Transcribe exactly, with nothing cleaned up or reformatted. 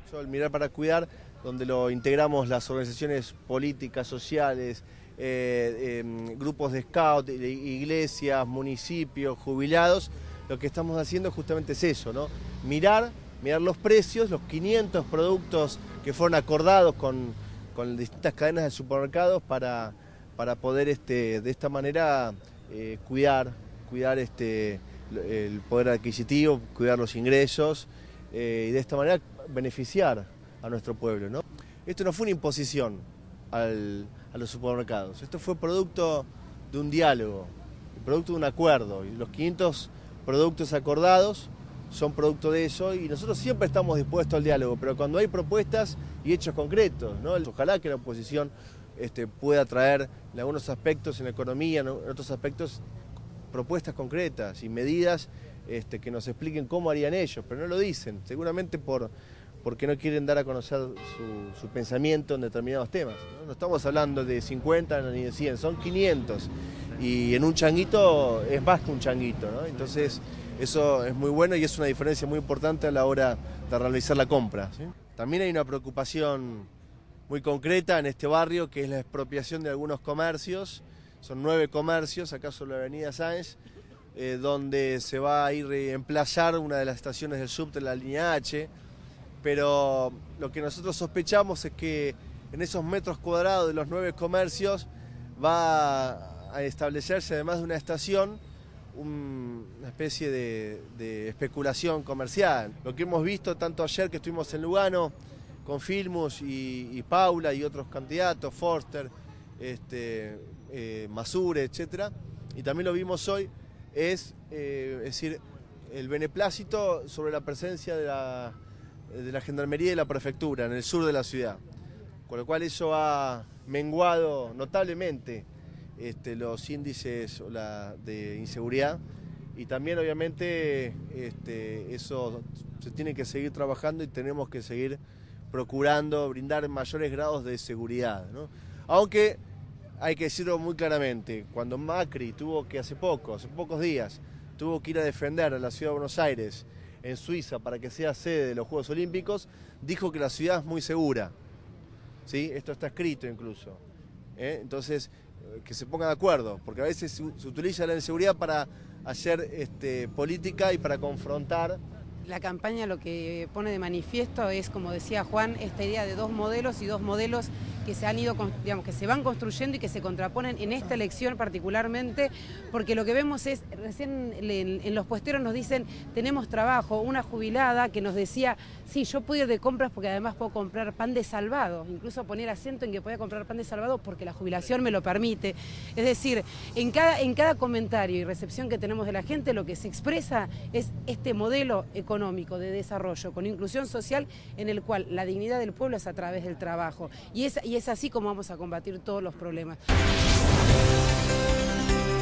El Mirar para Cuidar, donde lo integramos las organizaciones políticas, sociales, eh, eh, grupos de scout, iglesias, municipios, jubilados. Lo que estamos haciendo justamente es eso, ¿no? Mirar, mirar los precios, los quinientos productos que fueron acordados con, con distintas cadenas de supermercados para, para poder este, de esta manera eh, cuidar, cuidar este, el poder adquisitivo, cuidar los ingresos eh, y de esta manera beneficiar a nuestro pueblo, ¿no? Esto no fue una imposición al, a los supermercados, esto fue producto de un diálogo, producto de un acuerdo, y los quinientos productos acordados son producto de eso, y nosotros siempre estamos dispuestos al diálogo, pero cuando hay propuestas y hechos concretos, ¿no? Ojalá que la oposición este, pueda traer en algunos aspectos en la economía, en otros aspectos propuestas concretas y medidas este, que nos expliquen cómo harían ellos, pero no lo dicen, seguramente por, porque no quieren dar a conocer su, su pensamiento en determinados temas, ¿no? No estamos hablando de cincuenta ni de cien, son quinientos, y en un changuito es más que un changuito, ¿no? Entonces eso es muy bueno y es una diferencia muy importante a la hora de realizar la compra, ¿sí? También hay una preocupación muy concreta en este barrio, que es la expropiación de algunos comercios. Son nueve comercios, acá sobre la avenida Sáenz, eh, donde se va a ir a emplazar una de las estaciones del subte, la línea H, pero lo que nosotros sospechamos es que en esos metros cuadrados de los nueve comercios va a establecerse, además de una estación, un, una especie de, de especulación comercial. Lo que hemos visto tanto ayer que estuvimos en Lugano con Filmus y, y Paula y otros candidatos, Forster, este, eh, Masure, etcétera, y también lo vimos hoy, es, eh, es decir, el beneplácito sobre la presencia de la, de la Gendarmería y la Prefectura en el sur de la ciudad, con lo cual eso ha menguado notablemente este, los índices la, de inseguridad, y también obviamente este, eso se tiene que seguir trabajando y tenemos que seguir procurando brindar mayores grados de seguridad, ¿no? Aunque hay que decirlo muy claramente, cuando Macri tuvo que hace poco, hace pocos días, tuvo que ir a defender a la ciudad de Buenos Aires en Suiza para que sea sede de los Juegos Olímpicos, dijo que la ciudad es muy segura, ¿sí? Esto está escrito incluso, ¿eh? Entonces, que se pongan de acuerdo, porque a veces se, se utiliza la inseguridad para hacer este, política y para confrontar. La campaña lo que pone de manifiesto es, como decía Juan, esta idea de dos modelos y dos modelos que se han ido, digamos, que se van construyendo y que se contraponen en esta elección particularmente, porque lo que vemos es, recién en, en los puesteros nos dicen, tenemos trabajo, una jubilada que nos decía, sí, yo puedo ir de compras porque además puedo comprar pan de salvado, incluso poner acento en que podía comprar pan de salvado porque la jubilación me lo permite. Es decir, en cada, en cada comentario y recepción que tenemos de la gente, lo que se expresa es este modelo económico de desarrollo con inclusión social en el cual la dignidad del pueblo es a través del trabajo. Y es, y es así como vamos a combatir todos los problemas.